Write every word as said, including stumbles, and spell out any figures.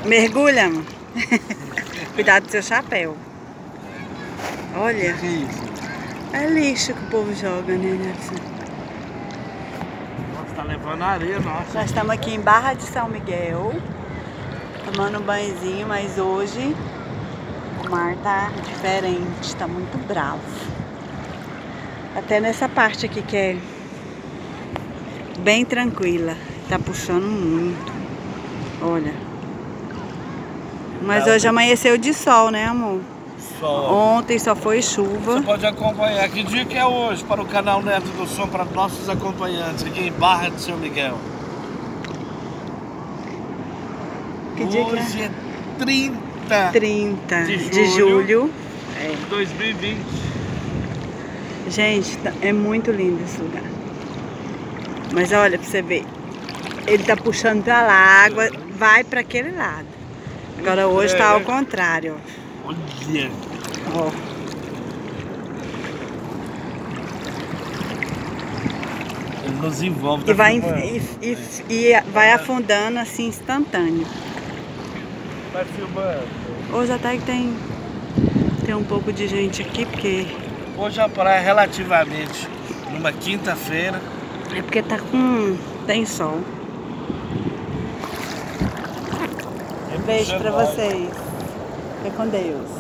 Mergulha, amor. Cuidado do seu chapéu. Olha. Que isso? É lixo que o povo joga, né, Nelson? Nossa, tá levando areia, nossa. Nós estamos aqui em Barra de São Miguel, tomando um banhozinho, mas hoje o mar tá diferente, tá muito bravo. Até nessa parte aqui que é bem tranquila, tá puxando muito. Olha. Mas hoje amanheceu de sol, né, amor? Sol. Ontem só foi chuva. Você pode acompanhar. Que dia que é hoje para o canal Neto do Som, para nossos acompanhantes aqui em Barra de São Miguel? Que dia que é? Hoje é trinta, trinta de julho, de julho. de dois mil e vinte. Gente, é muito lindo esse lugar. Mas olha, pra você ver, ele tá puxando pra lá, a água vai pra aquele lado. Agora hoje tá ao contrário, ó. Olha. Ó. Ele nos envolve. E Tá vai, filmando. e, e, e vai afundando assim instantâneo. Vai filmando. Hoje até que tem, tem um pouco de gente aqui, porque... Hoje a praia relativamente numa quinta-feira. É porque tá com... tem sol. Beijo pra vocês. Fique com Deus.